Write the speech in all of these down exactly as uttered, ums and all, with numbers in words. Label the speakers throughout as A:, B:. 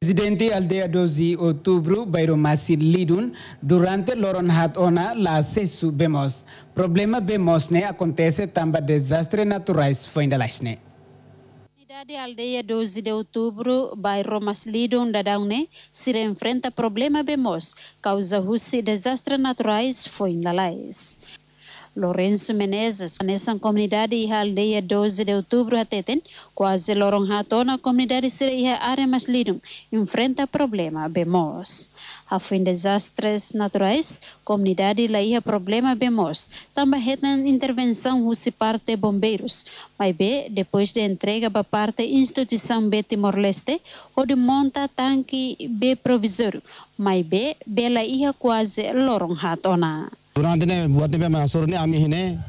A: Presidente Aldeia doze de outubro, Bairro Massid Lidun, durante Loron Hatona, lá acesso bemos. Problema bemos ne acontece também desastre naturais foi ainda lá, né?
B: Comunidade Aldeia doze de outubro, bairro Maslidon da Daune, se enfrenta problema bemos, causa russi desastres naturais foi em Lalais. Lourenço Menezes, nessa comunidade e aldeia doze de outubro ateten, quase Loron Hatona, comunidade se e área Maslidon, enfrenta problema bemos. A fim desastres naturais, comunidade lá ia problema bemos. Também retam intervenção russi parte bombeiros, mas bem, depois de entrega para parte instituição B Timor-Leste, ou de monta tanque B provisório, mas bem, bela ia quase Loron Hatona.
C: Durante ne buat ne masuk ne ami hine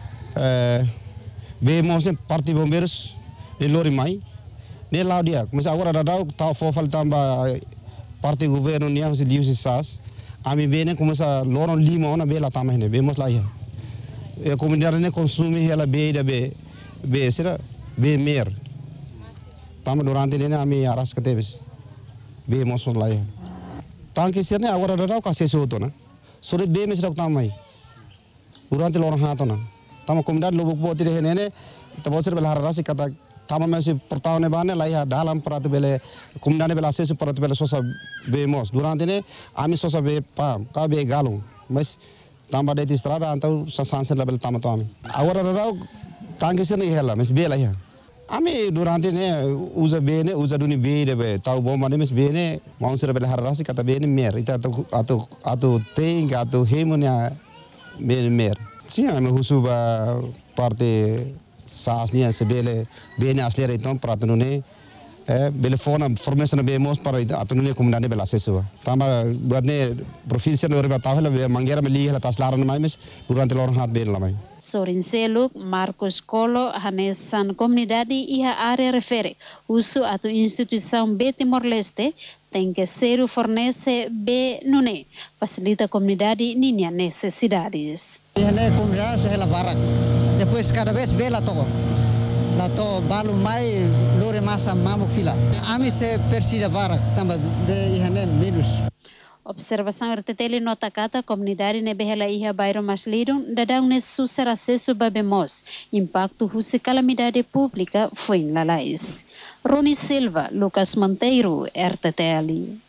C: be mose parti bombeiros ne lori mai ne lau dia masa agora dadau tau fofal tamba parti governo nia se liu se sas ami be ne começa loron lima ona be la tama hine be mos la ia e comunidade ne consumi ela be da be be será be mer tama durante ne ami aras ketebes be mos la ia tanque ser ne agora dadau kasih soto na sulit be mesra tamai durante Loron Hatona tama comunidade lobo poti de nene taboser bela harasi kata tama mesi portao ne bane lai dalam prat bele comunidade bela acesso prat bele sosa bemos durante ne ami sosa be pam ka be galung mas tamba de estrada antau sasanse level tama to ami agora rau tanque se ne hela mas be lai ami durante ne usa bene usa duni be de tau bomba ne mes bene mau ser bela harasi kata bene mer ita atau atau atau ting atau hemonia bene mer sim ami husuba parte sasnia se bele bene aslera então para tu ne eh bele fona formation be mos para atu ne comunidade bela acesso tama buat ne profil se no reba tawela be mangera me li la taslaran mai mes durante Loron Hat bele la mai
B: Sorin Seluk, Marcos Colo, Hanesan Comunidade e a área refere uso a instituição B Timor-Leste tem que ser fornece B Nune, facilita a comunidade ninha necessidades.
D: A comunidade se barak, depois cada vez B la toco, la to balu mai lore massa mamuk fila. Ami se precisa barak também de ihane menos.
B: Observação R T T nota kata comunidade nebehela iha bairro Maslidon dadang ne susar acesso babemos impacto husi calamidade pública foi em Lalais. Rony Silva, Lucas Monteiro, R T T L.